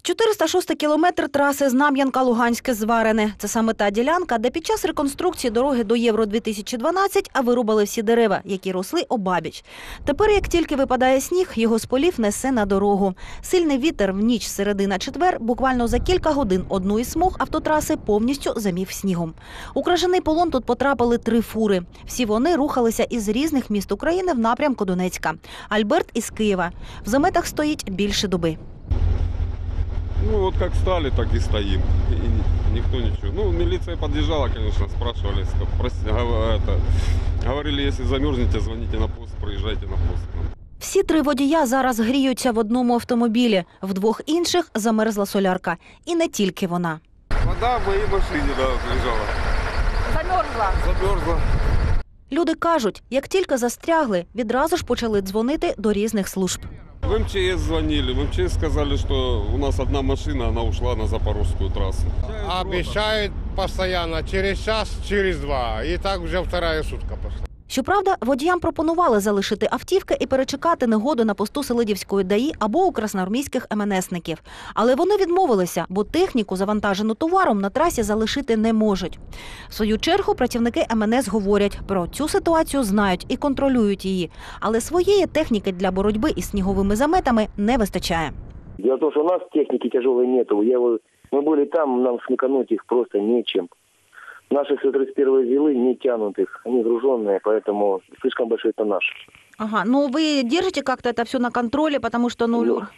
406 кілометр траси Знам'янка-Луганське-Зварене. Це саме та ділянка, де під час реконструкції дороги до Євро-2012 вирубали всі дерева, які росли обабіч. Тепер, як тільки випадає сніг, його з полів несе на дорогу. Сильний вітер в ніч середи на четвер буквально за кілька годин одну із смуг автотраси повністю замів снігом. У крижаний полон тут потрапили 3 фури. Всі вони рухалися із різних міст України в напрямку Донецька. Альберт із Києва. В заметах стоїть більше доби. Ну вот как стали, так и стоим. И никто ничего. Ну, милиция подъезжала, конечно, спрашивали, говорили, если замерзнете, звоните на пост, проезжайте на пост. Всі 3 водія зараз гріються в одному автомобілі, в 2 інших замерзла солярка. І не тільки вона. Вода в моей машине, да, лежала. Замерзла? Замерзла. Люди кажуть, як тільки застрягли, відразу ж почали дзвонити до різних служб. В МЧС звонили, в МЧС сказали, что у нас одна машина, она ушла на Запорожскую трассу. Обещают постоянно, через час, через 2. И так уже 2-я сутка пошла. Щоправда, водіям пропонували залишити автівки і перечекати негоду на посту Селидівської ДАІ або у красноармійських МНСників. Але вони відмовилися, бо техніку, завантажену товаром, на трасі залишити не можуть. В свою чергу працівники МНС говорять, про цю ситуацію знають і контролюють її. Але своєї техніки для боротьби із сніговими заметами не вистачає. Дело в том, что у нас техники тяжелой нету. Мы были там, нам смекануть их просто нечем. Наши 131-е зилы не тянут их, они груженные, поэтому слишком большой тоннаж. Ага, ну вы держите как-то это все на контроле, потому что,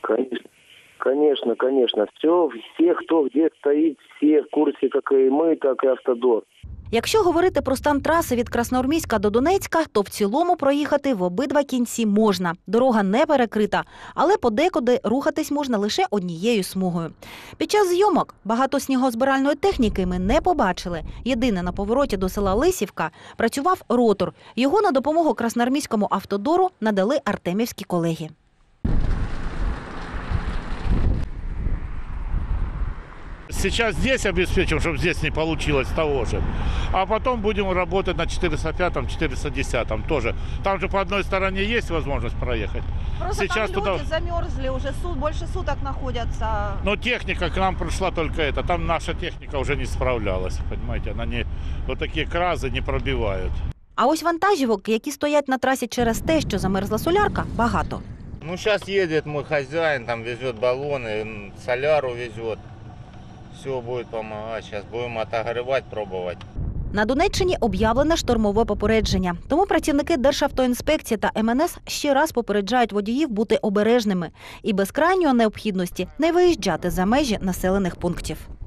Конечно. Все, кто где стоит, все в курсе, как и мы, так и Автодор. Якщо говорити про стан траси від Красноармійська до Донецька, то в цілому проїхати в обидва кінці можна. Дорога не перекрита, але подекуди рухатись можна лише однією смугою. Під час зйомок багато снігозбиральної техніки ми не побачили. Єдине, на повороті до села Лисівка працював ротор. Його на допомогу Красноармійському автодору надали артемівські колеги. Сейчас здесь обеспечим, чтобы здесь не получилось того же. А потом будем работать на 405-м, 410-м тоже. Там же по одной стороне есть возможность проехать. Просто сейчас там люди замерзли, уже больше суток находятся. Но техника к нам пришла только это. Там наша техника уже не справлялась, понимаете. Она не, вот такие кразы не пробивают. А ось вантажівок, які стоять на трасі через те, що замерзла солярка, багато. Ну, сейчас едет мой хозяин, там везет баллоны, соляру везет. Все будет помогать, сейчас будем отогревать, пробовать. На Донеччині об'явлене штормове попередження. Тому працівники Державтоінспекції та МНС ще раз попереджають водіїв бути обережними і без крайньої необхідності не виїжджати за межі населених пунктів.